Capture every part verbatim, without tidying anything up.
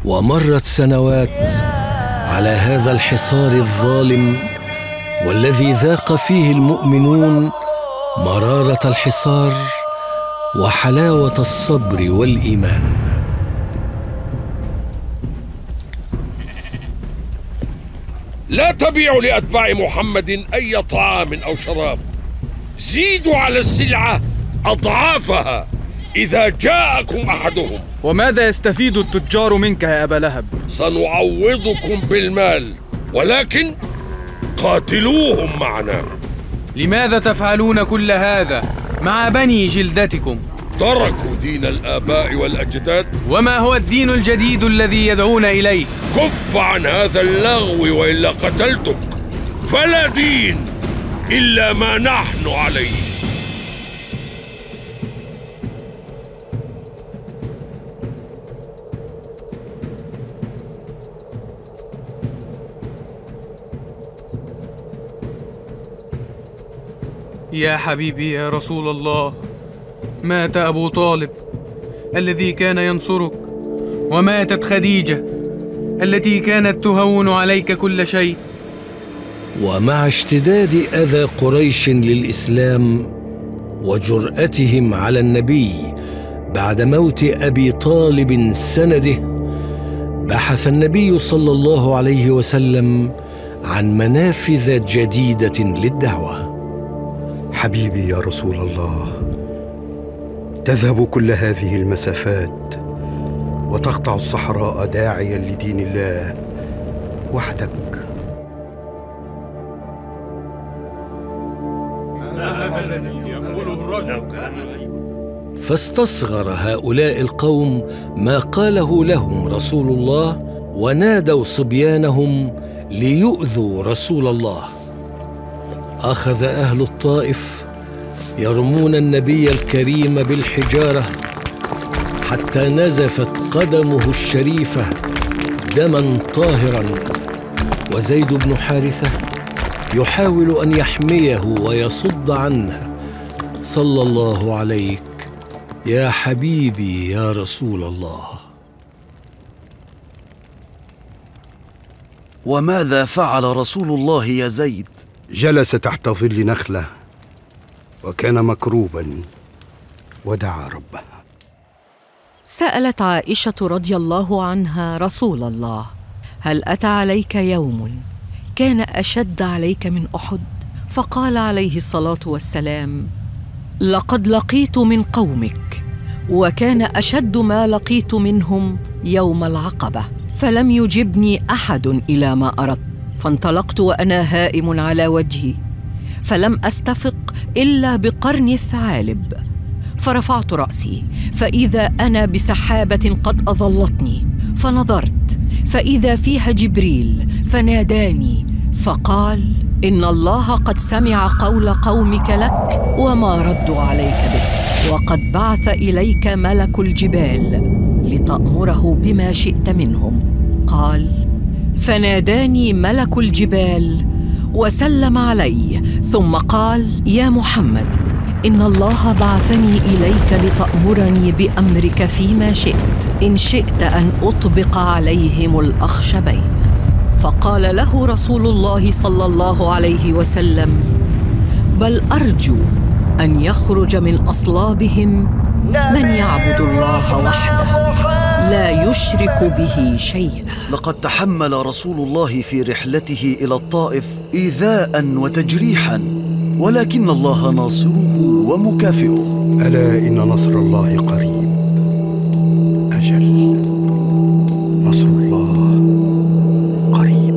ومرت سنوات على هذا الحصار الظالم، والذي ذاق فيه المؤمنون مرارة الحصار وحلاوة الصبر والإيمان. لا تبيعوا لأتباع محمد أي طعام أو شراب، زيدوا على السلعة أضعافها إذا جاءكم أحدهم. وماذا يستفيد التجار منك يا أبا لهب؟ سنعوضكم بالمال، ولكن قاتلوهم معنا. لماذا تفعلون كل هذا مع بني جلدتكم؟ تركوا دين الآباء والأجداد. وما هو الدين الجديد الذي يدعون إليه؟ كف عن هذا اللغو وإلا قتلتك، فلا دين إلا ما نحن عليه. يا حبيبي يا رسول الله، مات أبو طالب الذي كان ينصرك، وماتت خديجة التي كانت تهون عليك كل شيء. ومع اشتداد أذى قريش للإسلام وجرأتهم على النبي بعد موت أبي طالب سنده، بحث النبي صلى الله عليه وسلم عن منافذ جديدة للدعوة. حبيبي يا رسول الله، تذهب كل هذه المسافات وتقطع الصحراء داعيا لدين الله وحدك. فاستصغر هؤلاء القوم ما قاله لهم رسول الله، ونادوا صبيانهم ليؤذوا رسول الله. أخذ أهل الطائف يرمون النبي الكريم بالحجارة حتى نزفت قدمه الشريفة دما طاهرا، وزيد بن حارثة يحاول أن يحميه ويصد عنه. صلى الله عليك يا حبيبي يا رسول الله. وماذا فعل رسول الله يا زيد؟ جلس تحت ظل نخلة وكان مكروبا ودعا ربه. سألت عائشة رضي الله عنها رسول الله: هل أتى عليك يوم كان أشد عليك من أحد؟ فقال عليه الصلاة والسلام: لقد لقيت من قومك، وكان أشد ما لقيت منهم يوم العقبة، فلم يجبني أحد إلى ما أردت، فانطلقت وأنا هائم على وجهي، فلم أستفق إلا بقرن الثعالب، فرفعت رأسي فإذا أنا بسحابة قد أظلتني، فنظرت فإذا فيها جبريل فناداني فقال: إن الله قد سمع قول قومك لك وما ردوا عليك به، وقد بعث إليك ملك الجبال لتأمره بما شئت منهم. قال: فناداني ملك الجبال وسلم علي، ثم قال: يا محمد، إن الله بعثني إليك لتأمرني بأمرك فيما شئت، إن شئت أن أطبق عليهم الأخشبين. فقال له رسول الله صلى الله عليه وسلم: بل أرجو أن يخرج من أصلابهم من يعبد الله وحده لا يشرك به شيئا. لقد تحمل رسول الله في رحلته إلى الطائف إيذاء وتجريحا، ولكن الله ناصره ومكافئه. ألا إن نصر الله قريب. أجل، نصر الله قريب.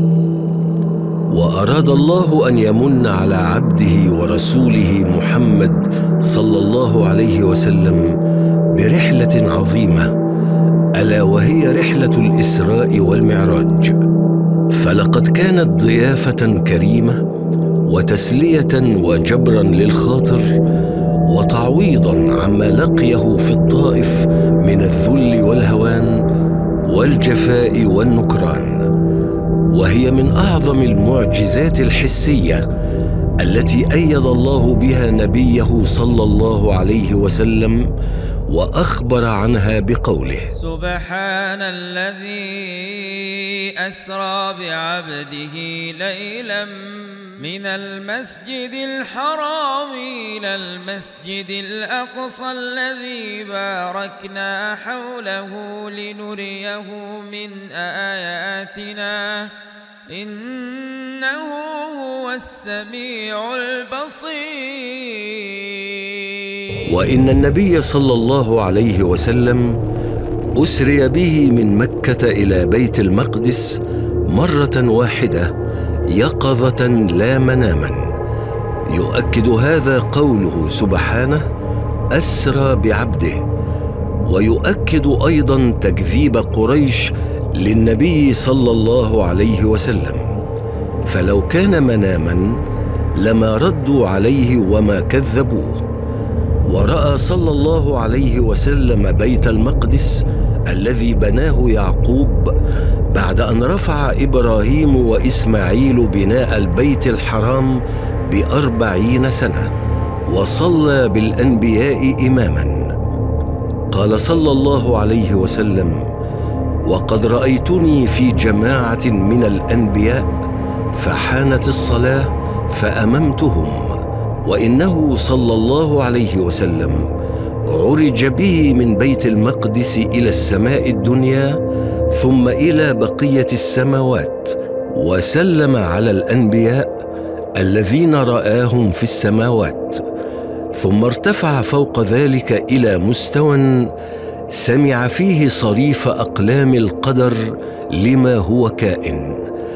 وأراد الله أن يمن على عبده ورسوله محمد صلى الله عليه وسلم برحلة عظيمة، ألا وهي رحلة الإسراء والمعراج. فلقد كانت ضيافة كريمة وتسلية وجبرا للخاطر، وتعويضا عما لقيه في الطائف من الذل والهوان والجفاء والنكران. وهي من أعظم المعجزات الحسية التي أيد الله بها نبيه صلى الله عليه وسلم وأخبر عنها بقوله: سبحان الذي أسرى بعبده ليلا من المسجد الحرام إلى المسجد الأقصى الذي باركنا حوله لنريه من آياتنا إنه هو السميع البصير. وإن النبي صلى الله عليه وسلم أسري به من مكة إلى بيت المقدس مرة واحدة يقظة لا مناما. يؤكد هذا قوله سبحانه: أسرى بعبده، ويؤكد أيضا تكذيب قريش للنبي صلى الله عليه وسلم، فلو كان مناما لما ردوا عليه وما كذبوه. ورأى صلى الله عليه وسلم بيت المقدس الذي بناه يعقوب بعد أن رفع إبراهيم وإسماعيل بناء البيت الحرام بأربعين سنة، وصلى بالأنبياء إماما. قال صلى الله عليه وسلم: وقد رأيتني في جماعة من الأنبياء فحانت الصلاة فأممتهم. وإنه صلى الله عليه وسلم عرج به من بيت المقدس إلى السماء الدنيا ثم إلى بقية السماوات، وسلم على الأنبياء الذين رآهم في السماوات، ثم ارتفع فوق ذلك إلى مستوى سمع فيه صريف أقلام القدر لما هو كائن،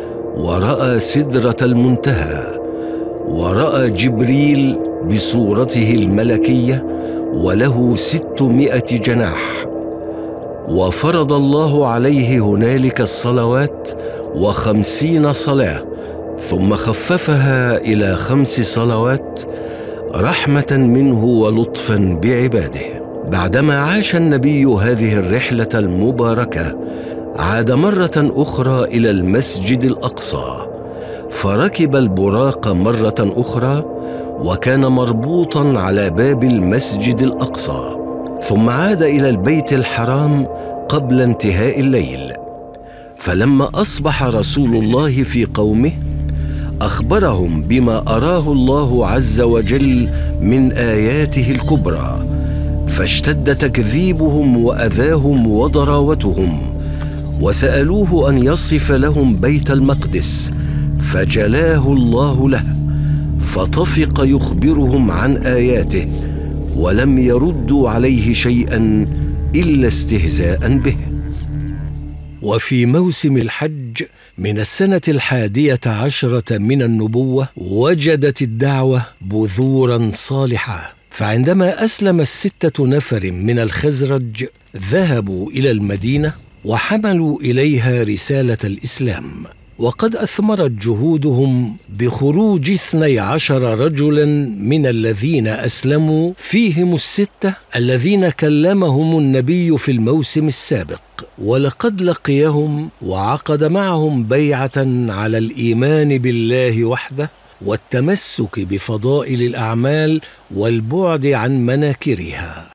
ورأى سدرة المنتهى، ورأى جبريل بصورته الملكية وله ستمائة جناح. وفرض الله عليه هنالك الصلوات وخمسين صلاة، ثم خففها إلى خمس صلوات رحمة منه ولطفا بعباده. بعدما عاش النبي هذه الرحلة المباركة عاد مرة أخرى إلى المسجد الأقصى، فركب البراق مرة أخرى وكان مربوطا على باب المسجد الأقصى، ثم عاد إلى البيت الحرام قبل انتهاء الليل. فلما أصبح رسول الله في قومه أخبرهم بما أراه الله عز وجل من آياته الكبرى، فاشتد تكذيبهم وأذاهم وضراوتهم، وسألوه أن يصف لهم بيت المقدس فجلاه الله له، فطفق يخبرهم عن آياته ولم يردوا عليه شيئا إلا استهزاء به. وفي موسم الحج من السنة الحادية عشرة من النبوة وجدت الدعوة بذورا صالحة، فعندما أسلم الستة نفر من الخزرج ذهبوا إلى المدينة وحملوا إليها رسالة الإسلام، وقد أثمرت جهودهم بخروج اثني عشر رجلا من الذين أسلموا، فيهم الستة الذين كلمهم النبي في الموسم السابق، ولقد لقيهم وعقد معهم بيعة على الإيمان بالله وحده والتمسك بفضائل الأعمال والبعد عن مناكرها.